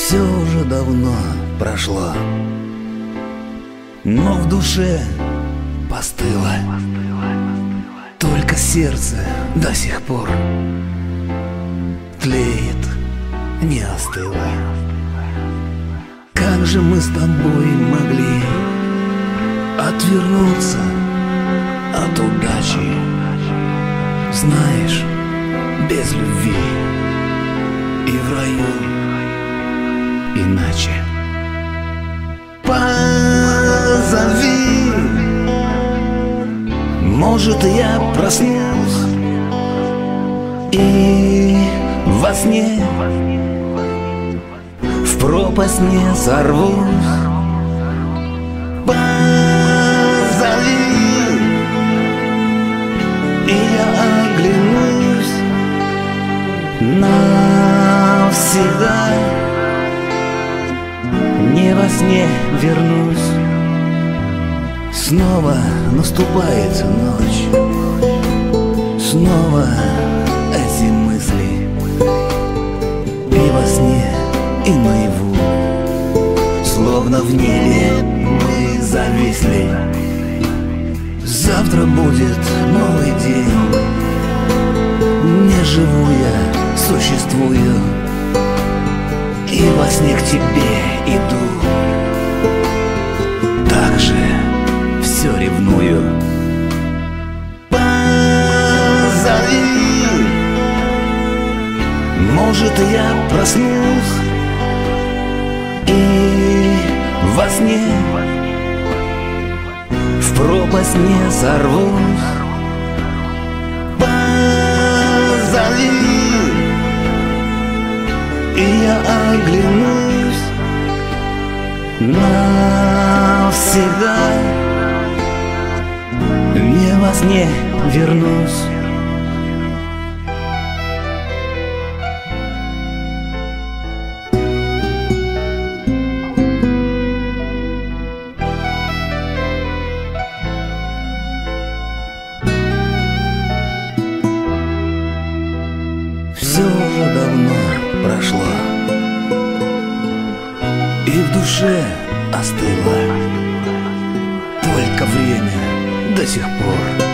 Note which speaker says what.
Speaker 1: Все уже давно прошло, но в душе постыло. Только сердце до сих пор тлеет, не остыло. Как же мы с тобой могли отвернуться от удачи? Знаешь, без любви и в раю иначе. Позови, может, я проснусь и во сне в пропасть не сорвусь. Позови, и я оглянусь навсегда. Не во сне вернусь. Снова наступает ночь, снова эти мысли, и во сне, и наяву, словно в небе мы зависли. Завтра будет новый день, не живу я, существую, и во сне к тебе иду. Так же все ревную. Позови, может, я проснусь и во сне в пропасть не сорвусь. Позови, и я оглянусь навсегда. Не во сне вернусь. Все уже давно прошло, и в душе остыло. Только время до сих пор